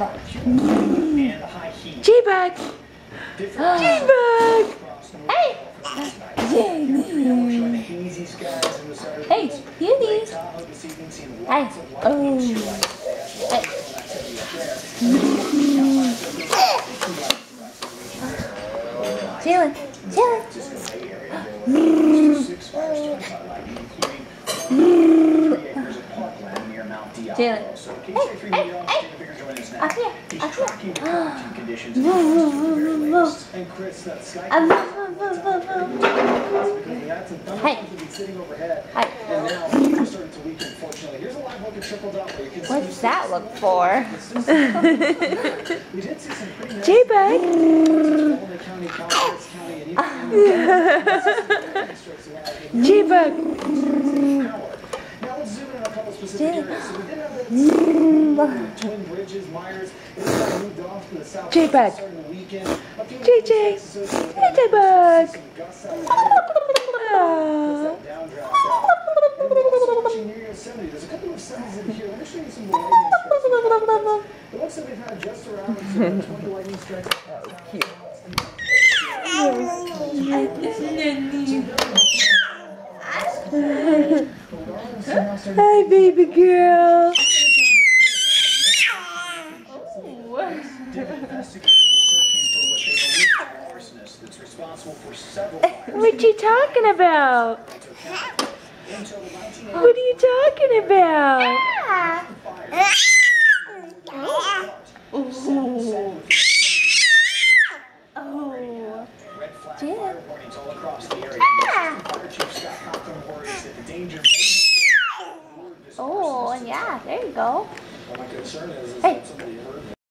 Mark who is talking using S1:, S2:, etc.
S1: J-Bug! J-Bug! Hey! Hey, Beauty! Hey! Oh! Hey! Jalen! Jalen! Jalen! Hey! Hey! Hey! Up here! Up here! Hey! Hi! What's that look for? J-Bug! J-Bug! J-Bug! JJ! Hey, J-Bug! Hi, baby girl. What you talking about? What are you talking about? Oh, yeah, there you go. Hey,